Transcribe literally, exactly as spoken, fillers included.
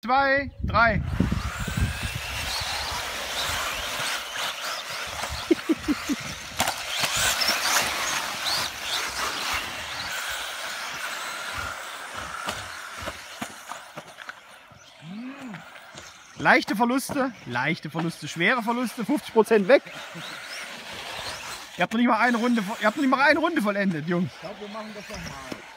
zwei, drei. Leichte Verluste, leichte Verluste, schwere Verluste, fünfzig Prozent weg. Ihr habt noch nicht mal eine Runde, ihr habt noch nicht mal eine Runde vollendet, Jungs. Ich glaube, wir machen das nochmal.